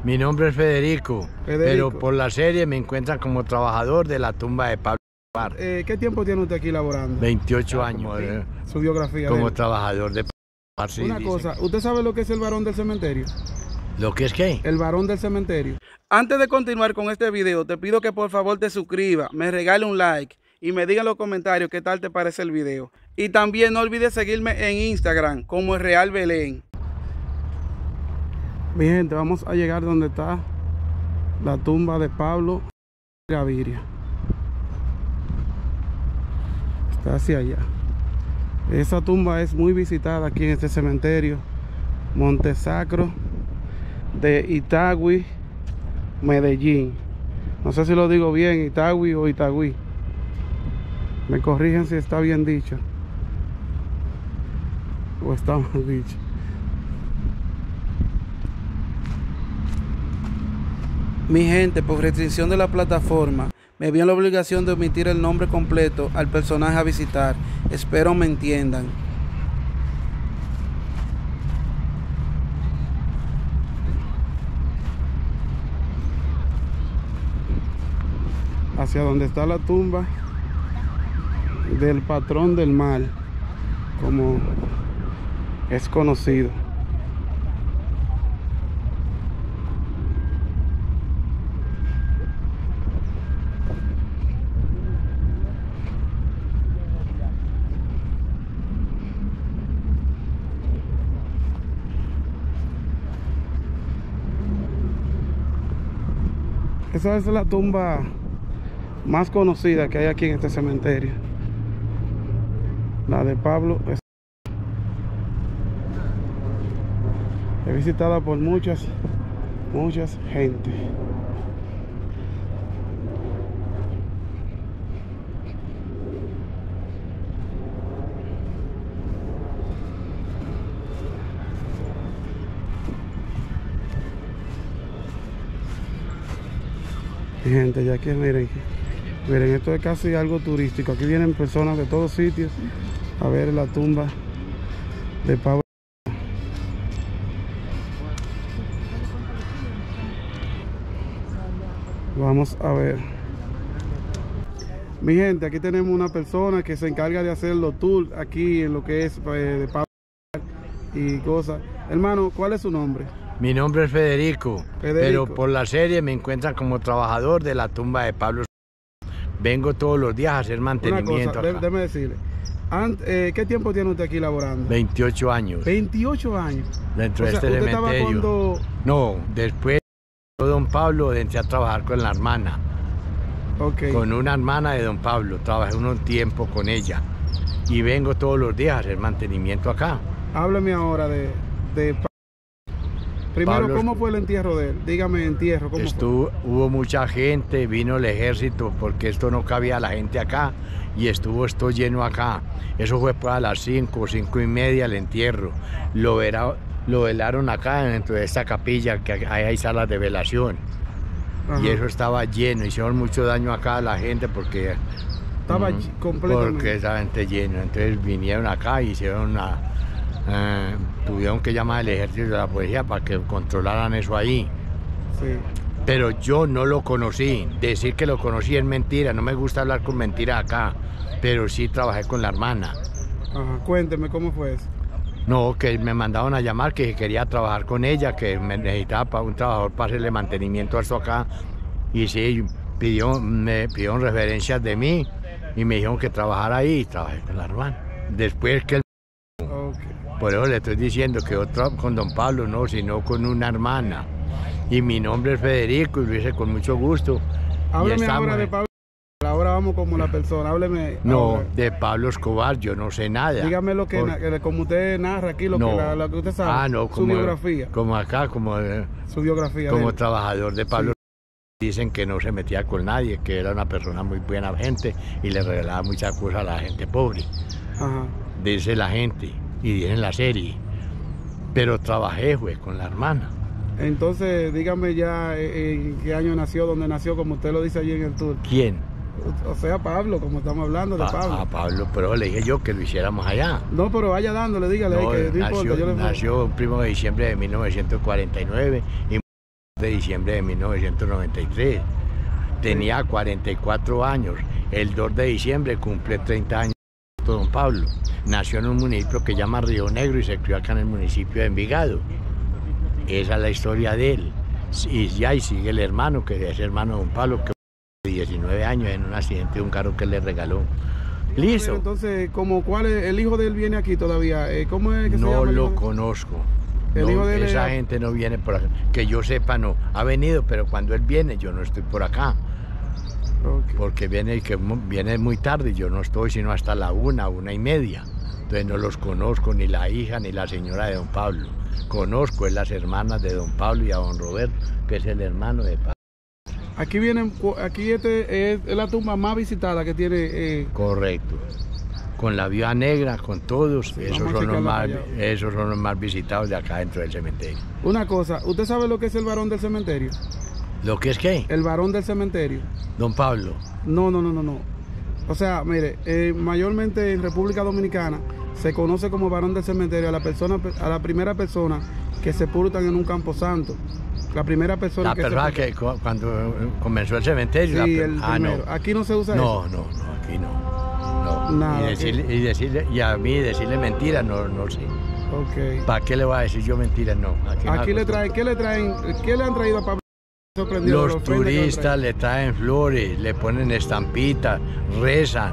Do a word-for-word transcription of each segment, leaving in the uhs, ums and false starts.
Mi nombre es Federico, Federico. pero por la serie me encuentran como trabajador de la tumba de Pablo Escobar. Eh, ¿Qué tiempo tiene usted aquí laborando? veintiocho años eh, Su biografía. como de él. trabajador de Pablo Escobar. Sí, Una dicen cosa, que- ¿usted sabe lo que es el varón del cementerio? ¿Lo que es qué? El varón del cementerio. Antes de continuar con este video, te pido que por favor te suscribas, me regale un like y me diga en los comentarios qué tal te parece el video. Y también no olvides seguirme en Instagram como El Real Belén. Mi gente, vamos a llegar donde está la tumba de Pablo Gaviria. Está hacia allá. Esa tumba es muy visitada aquí en este cementerio Monte Sacro de Itagüí, Medellín. No sé si lo digo bien, Itagüí o Itagüí. Me corrigen si está bien dicho o está mal dicho. Mi gente, por restricción de la plataforma, me vi en la obligación de omitir el nombre completo al personaje a visitar. Espero me entiendan. Hacia donde está la tumba del patrón del mal, como es conocido. Esa es la tumba más conocida que hay aquí en este cementerio, la de Pablo Escobar. Es visitada por muchas, muchas gente. Mi gente, ya que miren, miren, esto es casi algo turístico. Aquí vienen personas de todos sitios a ver la tumba de Pablo. Vamos a ver. Mi gente, aquí tenemos una persona que se encarga de hacer los tours aquí en lo que es eh, de Pablo y cosas. Hermano, ¿cuál es su nombre? Mi nombre es Federico, Federico. pero por la serie me encuentran como trabajador de la tumba de Pablo Escobar. Vengo todos los días a hacer Una mantenimiento cosa, acá. déjeme decirle. Ant, eh, ¿Qué tiempo tiene usted aquí laborando? veintiocho años veintiocho años. dentro O de sea, este usted estaba cementerio. cuando... No, después de don Pablo entré a trabajar con la hermana. Ok. Con una hermana de don Pablo, trabajé un tiempo con ella y vengo todos los días a hacer mantenimiento acá. Háblame ahora de, de Pablo. Primero, Pablo, ¿cómo fue el entierro de él? Dígame, entierro, ¿cómo estuvo, hubo mucha gente, vino el ejército porque esto no cabía la gente acá y estuvo esto lleno acá. Eso fue para las cinco, cinco y media el entierro. Lo, vera, lo velaron acá dentro de esta capilla que ahí hay salas de velación. fue? Ajá. Y eso estaba lleno, hicieron mucho daño acá a la gente porque Estaba mm, completamente. porque estaba gente lleno. Entonces vinieron acá y hicieron una, eh, tuvieron que llamar al ejército y a la policía para que controlaran eso ahí. Sí. Pero yo no lo conocí. Decir que lo conocí es mentira. No me gusta hablar con mentiras acá. Pero sí trabajé con la hermana. Ajá. Cuénteme, ¿cómo fue eso? No, que me mandaron a llamar que quería trabajar con ella, que me necesitaba para un trabajador para hacerle mantenimiento a esto acá. Y sí, pidió, me pidieron referencias de mí y me dijeron que trabajara ahí y trabajé con la hermana. Después que él, Okay. por eso le estoy diciendo que otro con don Pablo no, sino con una hermana. Y mi nombre es Federico y lo hice con mucho gusto. Y Hábleme estamos, ahora de Pablo. Ahora vamos como la persona. Hábleme. No, ahora. de Pablo Escobar yo no sé nada. Dígame lo que, Por- na- que como usted narra aquí, lo, no. que, la- lo que usted sabe. Ah, no, su como, biografía. como acá, como, eh, Su biografía. como de él. trabajador de Pablo. Sí. Dicen que no se metía con nadie, que era una persona muy buena gente y le regalaba muchas cosas a la gente pobre. Ajá. Dice la gente y dice en la serie. Pero trabajé, fue con la hermana. Entonces, dígame ya eh, en qué año nació, dónde nació, como usted lo dice allí en el tour. ¿Quién? O sea, Pablo, como estamos hablando de Pa- Pablo. A Pablo, pero le dije yo que lo hiciéramos allá. No, pero vaya dándole, dígale No, que no nació, importa. Yo le... nació el primero de diciembre de mil novecientos cuarenta y nueve y de diciembre de mil novecientos noventa y tres. Tenía cuarenta y cuatro años. El dos de diciembre cumple treinta años. Don Pablo nació en un municipio que se llama Río Negro y se crió acá en el municipio de Envigado. Esa es la historia de él. Y ya y sigue el hermano, que es hermano de Don Pablo, que de diecinueve años en un accidente de un carro que le regaló. Listo. Entonces, ¿cómo, cuál es, el hijo de él viene aquí todavía? ¿Cómo es que se llama? No lo conozco. El no, hijo de él esa es... gente no viene por acá. Que yo sepa, no. Ha venido, pero cuando él viene, yo no estoy por acá. Okay. Porque viene, que viene muy tarde, yo no estoy sino hasta la una, una y media. Entonces no los conozco, ni la hija ni la señora de Don Pablo. Conozco es las hermanas de Don Pablo y a Don Roberto, que es el hermano de Pablo. Aquí vienen, aquí este es la tumba más visitada que tiene. Eh... Correcto. Con la viuda negra, con todos, sí, esos, son los más, esos son los más visitados de acá dentro del cementerio. Una cosa, ¿usted sabe lo que es el varón del cementerio? ¿Lo que es qué? El varón del cementerio. Don Pablo. No, no, no, no, no. O sea, mire, eh, mayormente en República Dominicana se conoce como varón del cementerio a la persona, a la primera persona que sepultan en un camposanto. La primera persona la que persona que cuando comenzó el cementerio. Sí, la, el ah, primero. No. Aquí no se usa no, eso. No, no, no, aquí no. No. Nada, y, decirle, y, decirle, y a mí decirle mentiras, no, no sé. Okay. ¿Para qué le voy a decir yo mentiras? No. Aquí, aquí le traen, ¿qué le traen? ¿Qué le han traído a Pablo? Los, los turistas le traen flores, le ponen estampitas, rezan.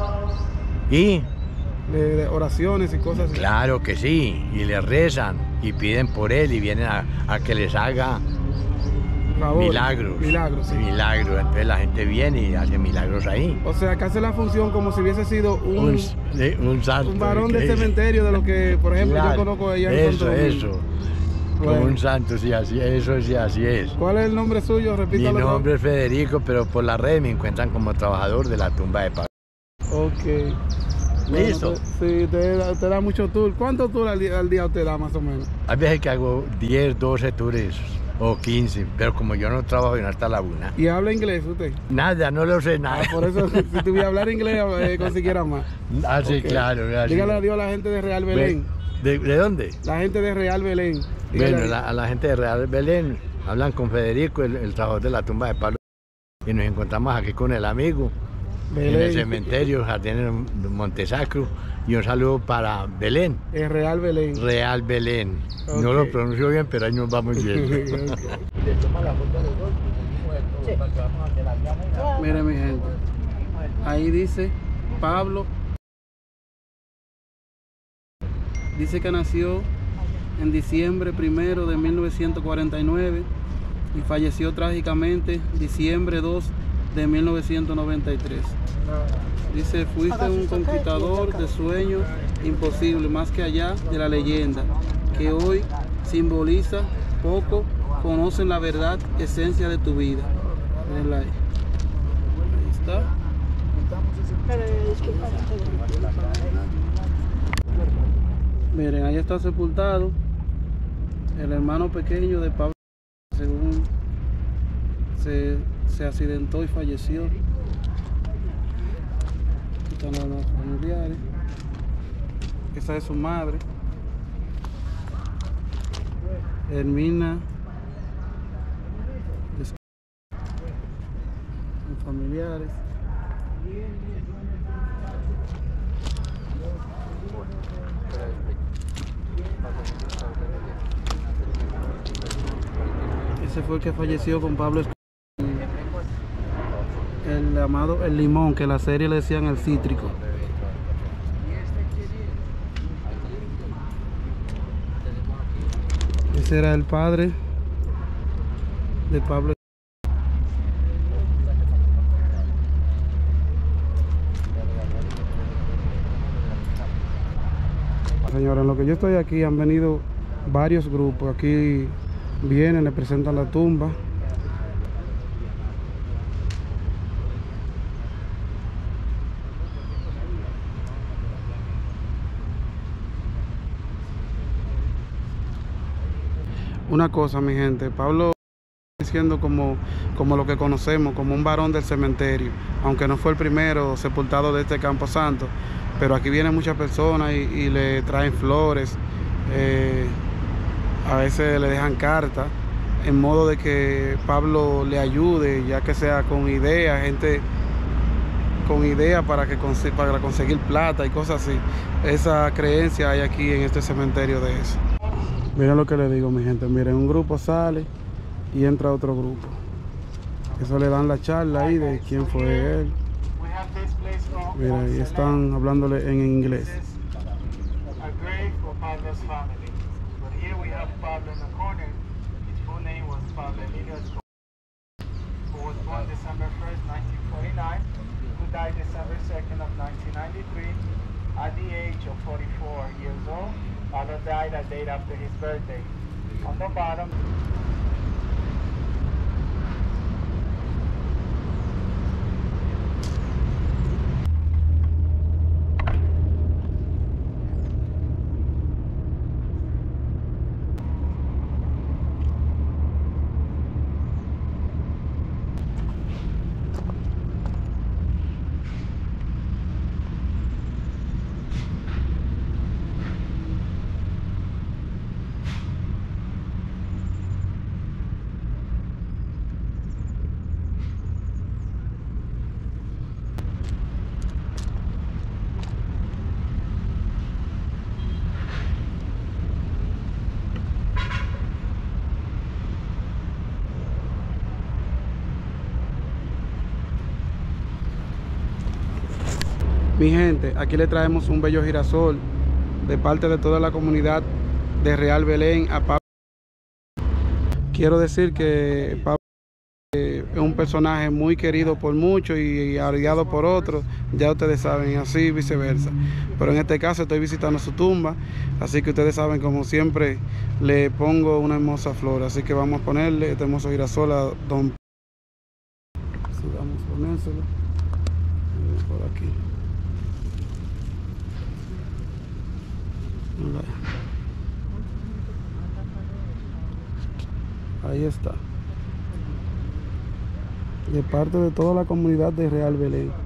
¿Y? De, de oraciones y cosas así. Claro que sí, y le rezan y piden por él y vienen a, a que les haga favor, milagros. Milagros, sí. Milagros, entonces la gente viene y hace milagros ahí. O sea, que hace la función como si hubiese sido un, un, un, santo, un varón del cementerio, de lo que, por ejemplo, claro, yo conozco allá en eso, Santo Domingo. Eso, bueno. Como un santo, sí, así, eso sí, así es. ¿Cuál es el nombre suyo? Repítalo. Mi nombre es Federico, pero por la red me encuentran como trabajador de la tumba de Pablo. Ok. ¿Listo? Bueno, te, sí, te, te da mucho tour. ¿Cuántos tours al día, al día usted da más o menos? Hay veces que hago diez, doce tours o quince, pero como yo no trabajo en hasta la una. ¿Y habla inglés usted? Nada, no lo sé nada. Ah, por eso, si tuviera que hablar inglés, eh, consiguiera más. Ah, sí, okay. Claro. Así. Dígale adiós a la gente de Real Belén. ¿De, de dónde? La gente de Real Belén. Dígale. Bueno, la, a la gente de Real Belén, hablan con Federico, el, el trabajador de la tumba de Pablo, y nos encontramos aquí con el amigo. Belén. En el cementerio, Jardín Montesacro, y un saludo para Belén. Es Real Belén. Real Belén. Okay. No lo pronuncio bien, pero ahí nos vamos bien. Okay. Mire mi gente, ahí dice Pablo, dice que nació en diciembre primero de mil novecientos cuarenta y nueve y falleció trágicamente diciembre dos de mil novecientos noventa y tres. Dice, fuiste un conquistador de sueños imposibles, más que allá de la leyenda, que hoy simboliza poco, conocen la verdad, esencia de tu vida. Ahí, ahí está. Miren, ahí está sepultado el hermano pequeño de Pablo, según se, se accidentó y falleció. Aquí están los familiares. Esa es su madre, Hermina. Los familiares. Ese fue el que falleció con Pablo, el amado El Limón, que en la serie le decían el cítrico. Ese era el padre de Pablo. Señora, en lo que yo estoy aquí han venido varios grupos. Aquí vienen, le presentan la tumba. Una cosa, mi gente, Pablo siendo como, como lo que conocemos, como un varón del cementerio, aunque no fue el primero sepultado de este Campo Santo, pero aquí vienen muchas personas y, y le traen flores, eh, a veces le dejan cartas. en modo de que Pablo le ayude, ya que sea con ideas, gente con ideas para, que, para conseguir plata y cosas así. Esa creencia hay aquí en este cementerio de eso. Miren lo que les digo, mi gente. Miren, un grupo sale y entra otro grupo. Eso le dan la charla ahí de quién fue él. Mira, ahí están hablándole en inglés. Died December second of nineteen ninety-three at the age of forty-four years old. Pablo died a date after his birthday. On the bottom. Mi gente, aquí le traemos un bello girasol de parte de toda la comunidad de Real Belén a Pablo. Quiero decir que Pablo es un personaje muy querido por muchos y odiado por otros, ya ustedes saben, y así viceversa. Pero en este caso estoy visitando su tumba, así que ustedes saben, como siempre, le pongo una hermosa flor. Así que vamos a ponerle este hermoso girasol a don Pablo. Sí, vamos a ponérselo por aquí. Ahí está, de parte de toda la comunidad de Real Belén.